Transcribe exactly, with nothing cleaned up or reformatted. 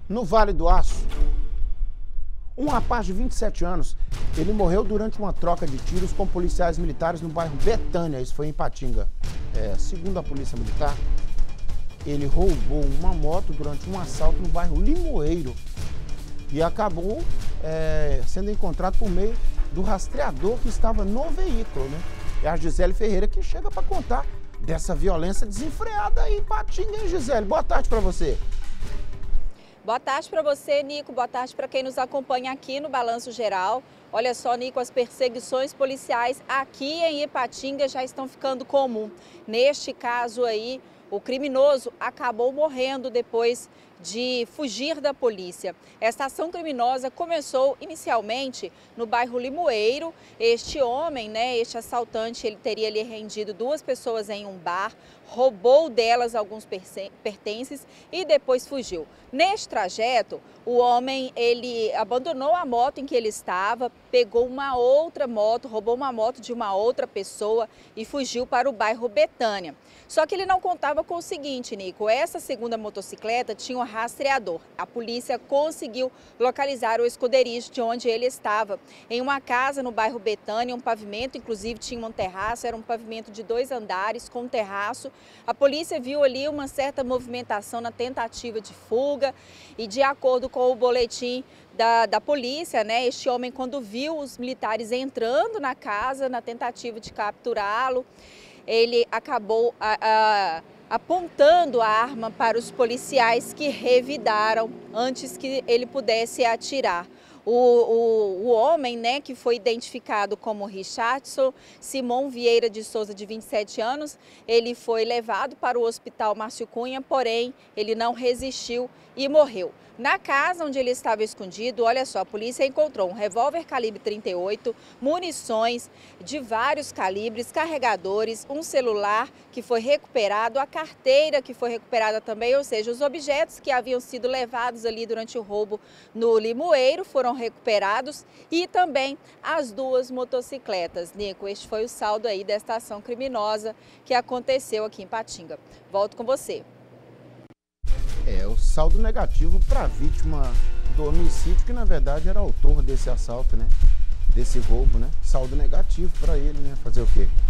No Vale do Aço, um rapaz de vinte e sete anos, ele morreu durante uma troca de tiros com policiais militares no bairro Betânia, isso foi em Ipatinga. É, segundo a polícia militar, ele roubou uma moto durante um assalto no bairro Limoeiro e acabou é, sendo encontrado por meio do rastreador que estava no veículo, né? É a Gisele Ferreira que chega para contar dessa violência desenfreada aí em Ipatinga, hein, Gisele? Boa tarde para você. Boa tarde para você, Nico. Boa tarde para quem nos acompanha aqui no Balanço Geral. Olha só, Nico, as perseguições policiais aqui em Ipatinga já estão ficando comum. Neste caso aí, o criminoso acabou morrendo depois de fugir da polícia. Esta ação criminosa começou inicialmente no bairro Limoeiro. Este homem, né, este assaltante, ele teria ali rendido duas pessoas em um bar, roubou delas alguns pertences e depois fugiu. Neste trajeto, o homem, ele abandonou a moto em que ele estava, pegou uma outra moto, roubou uma moto de uma outra pessoa e fugiu para o bairro Betânia. Só que ele não contava com o seguinte, Nico, essa segunda motocicleta tinha um rastreador. A polícia conseguiu localizar o esconderijo de onde ele estava, em uma casa no bairro Betânia, um pavimento, inclusive tinha um terraço, era um pavimento de dois andares com um terraço. A polícia viu ali uma certa movimentação na tentativa de fuga e, de acordo com o boletim da, da polícia, né, este homem, quando viu os militares entrando na casa na tentativa de capturá-lo, ele acabou a, a, apontando a arma para os policiais que revidaram antes que ele pudesse atirar. O, o, o homem, né, que foi identificado como Richardson Simon Vieira de Souza, de vinte e sete anos, ele foi levado para o Hospital Márcio Cunha, porém ele não resistiu e morreu. Na casa onde ele estava escondido, olha só, a polícia encontrou um revólver calibre trinta e oito, munições de vários calibres, carregadores, um celular que foi recuperado, a carteira que foi recuperada também, ou seja, os objetos que haviam sido levados ali durante o roubo no Limoeiro foram recuperados e também as duas motocicletas. Nico, este foi o saldo aí desta ação criminosa que aconteceu aqui em Ipatinga. Volto com você. É, o saldo negativo para a vítima do homicídio, que na verdade era autor desse assalto, né? Desse roubo, né? Saldo negativo para ele, né? Fazer o quê?